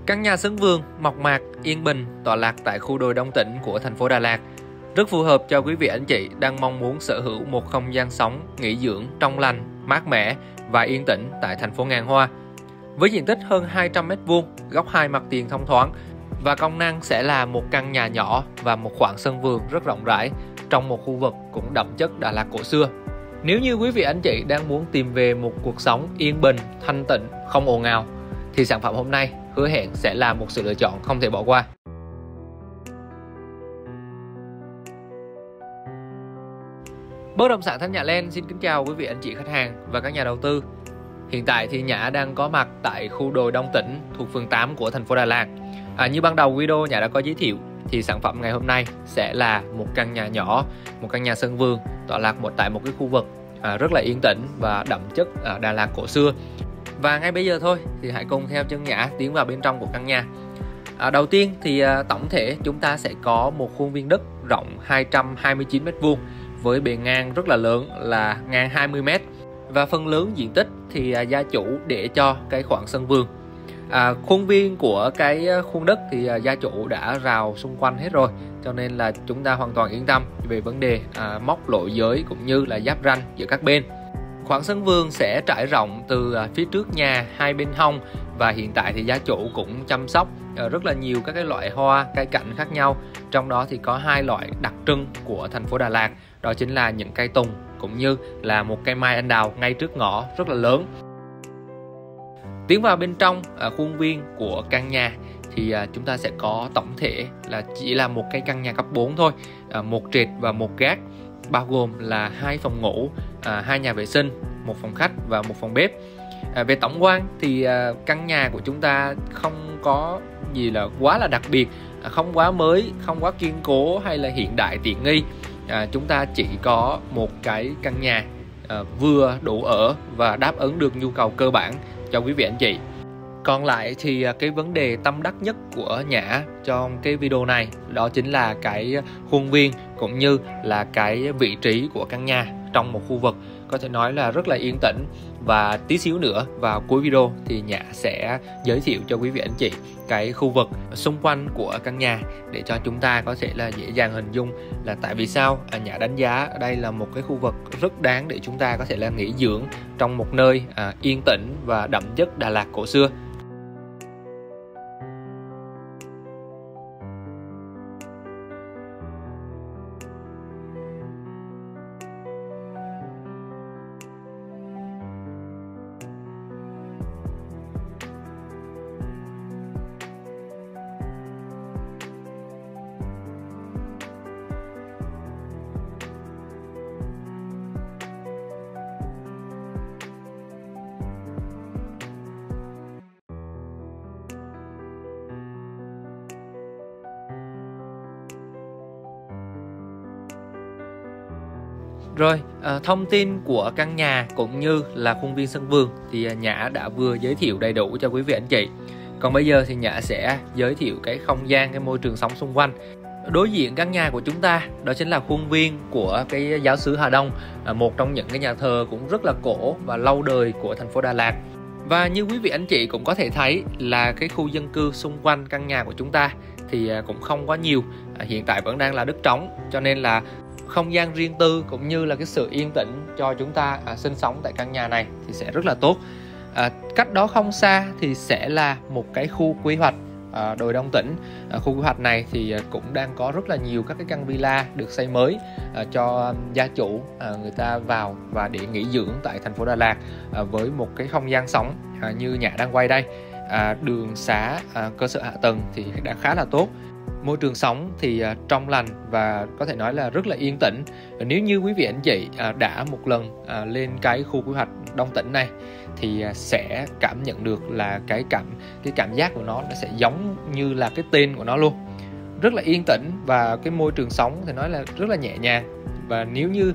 Căn nhà sân vườn, mộc mạc, yên bình tọa lạc tại khu đồi Đông Tĩnh của thành phố Đà Lạt. Rất phù hợp cho quý vị anh chị đang mong muốn sở hữu một không gian sống, nghỉ dưỡng trong lành, mát mẻ và yên tĩnh tại thành phố ngàn hoa. Với diện tích hơn 200 m², góc 2 mặt tiền thông thoáng và công năng sẽ là một căn nhà nhỏ và một khoảng sân vườn rất rộng rãi trong một khu vực cũng đậm chất Đà Lạt cổ xưa. Nếu như quý vị anh chị đang muốn tìm về một cuộc sống yên bình, thanh tịnh, không ồn ào thì sản phẩm hôm nay hứa hẹn sẽ là một sự lựa chọn không thể bỏ qua. Bất động sản Thanh Nhã Land xin kính chào quý vị anh chị khách hàng và các nhà đầu tư. Hiện tại thì Nhã đang có mặt tại khu đồi Đông Tĩnh thuộc phường 8 của thành phố Đà Lạt. Như ban đầu video Nhã đã có giới thiệu thì sản phẩm ngày hôm nay sẽ là một căn nhà nhỏ, một căn nhà sân vườn tọa lạc tại một cái khu vực rất là yên tĩnh và đậm chất Đà Lạt cổ xưa. Và ngay bây giờ thôi thì hãy cùng theo chân Nhã tiến vào bên trong của căn nhà. Đầu tiên thì tổng thể chúng ta sẽ có một khuôn viên đất rộng 229 m² với bề ngang rất là lớn là ngang 20 m. Và phần lớn diện tích thì gia chủ để cho cái khoảng sân vườn. Khuôn viên của cái khuôn đất thì gia chủ đã rào xung quanh hết rồi, cho nên là chúng ta hoàn toàn yên tâm về vấn đề mốc lộ giới cũng như là giáp ranh giữa các bên. Khoảng sân vườn sẽ trải rộng từ phía trước nhà, hai bên hông, và hiện tại thì gia chủ cũng chăm sóc rất là nhiều các cái loại hoa, cây cảnh khác nhau. Trong đó thì có hai loại đặc trưng của thành phố Đà Lạt, đó chính là những cây tùng cũng như là một cây mai anh đào ngay trước ngõ rất là lớn. Tiến vào bên trong khuôn viên của căn nhà thì chúng ta sẽ có tổng thể là chỉ là một cái căn nhà cấp 4 thôi, một trệt và một gác, bao gồm là 2 phòng ngủ, 2 nhà vệ sinh, 1 phòng khách và 1 phòng bếp. Về tổng quan thì căn nhà của chúng ta không có gì là quá là đặc biệt, không quá mới, không quá kiên cố hay là hiện đại tiện nghi. Chúng ta chỉ có một cái căn nhà vừa đủ ở và đáp ứng được nhu cầu cơ bản cho quý vị anh chị. Còn lại thì cái vấn đề tâm đắc nhất của Nhã trong cái video này đó chính là cái khuôn viên cũng như là cái vị trí của căn nhà trong một khu vực có thể nói là rất là yên tĩnh. Và tí xíu nữa vào cuối video thì Nhã sẽ giới thiệu cho quý vị anh chị cái khu vực xung quanh của căn nhà để cho chúng ta có thể là dễ dàng hình dung là tại vì sao Nhã đánh giá đây là một cái khu vực rất đáng để chúng ta có thể là nghỉ dưỡng trong một nơi yên tĩnh và đậm chất Đà Lạt cổ xưa. Rồi, thông tin của căn nhà cũng như là khuôn viên sân vườn thì Nhã đã vừa giới thiệu đầy đủ cho quý vị anh chị. Còn bây giờ thì Nhã sẽ giới thiệu cái không gian, cái môi trường sống xung quanh. Đối diện căn nhà của chúng ta đó chính là khuôn viên của cái giáo xứ Hà Đông, một trong những cái nhà thờ cũng rất là cổ và lâu đời của thành phố Đà Lạt. Và như quý vị anh chị cũng có thể thấy là cái khu dân cư xung quanh căn nhà của chúng ta thì cũng không quá nhiều, hiện tại vẫn đang là đất trống, cho nên là không gian riêng tư cũng như là cái sự yên tĩnh cho chúng ta sinh sống tại căn nhà này thì sẽ rất là tốt. Cách đó không xa thì sẽ là một cái khu quy hoạch đồi Đông Tĩnh. Khu quy hoạch này thì cũng đang có rất là nhiều các cái căn villa được xây mới cho gia chủ người ta vào và để nghỉ dưỡng tại thành phố Đà Lạt với một cái không gian sống như Nhã đang quay đây. Đường xá, cơ sở hạ tầng thì đã khá là tốt. Môi trường sống thì trong lành và có thể nói là rất là yên tĩnh. Nếu như quý vị anh chị đã một lần lên cái khu quy hoạch Đông Tĩnh này thì sẽ cảm nhận được là cái cảm giác của nó sẽ giống như là cái tên của nó luôn. Rất là yên tĩnh và cái môi trường sống thì nói là rất là nhẹ nhàng. Và nếu như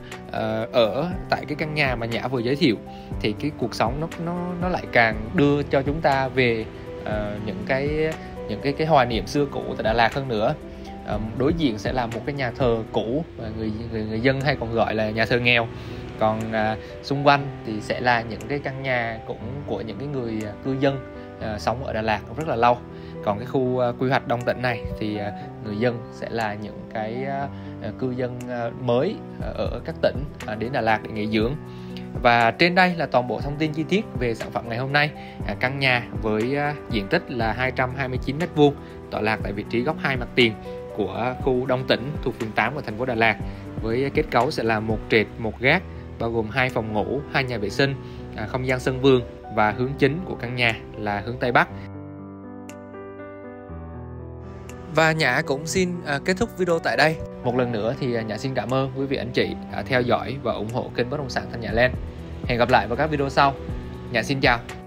ở tại cái căn nhà mà Nhã vừa giới thiệu thì cái cuộc sống nó lại càng đưa cho chúng ta về những cái hoài niệm xưa cũ tại Đà Lạt hơn nữa. Đối diện sẽ là một cái nhà thờ cũ và người dân hay còn gọi là nhà thờ nghèo. Còn xung quanh thì sẽ là những cái căn nhà cũng của những cái người cư dân sống ở Đà Lạt rất là lâu. Còn cái khu quy hoạch Đông Tĩnh này thì người dân sẽ là những cái cư dân mới ở các tỉnh đến Đà Lạt để nghỉ dưỡng. Và trên đây là toàn bộ thông tin chi tiết về sản phẩm ngày hôm nay. Căn nhà với diện tích là 229 m², tọa lạc tại vị trí góc 2 mặt tiền của khu Đông Tĩnh thuộc phường 8 của thành phố Đà Lạt, với kết cấu sẽ là một trệt một gác, bao gồm 2 phòng ngủ, 2 nhà vệ sinh, không gian sân vườn, và hướng chính của căn nhà là hướng Tây Bắc. Và Nhã cũng xin kết thúc video tại đây. Một lần nữa thì Nhã xin cảm ơn quý vị anh chị đã theo dõi và ủng hộ kênh Bất động sản Thanh Nhã Land. Hẹn gặp lại vào các video sau. Nhã xin chào.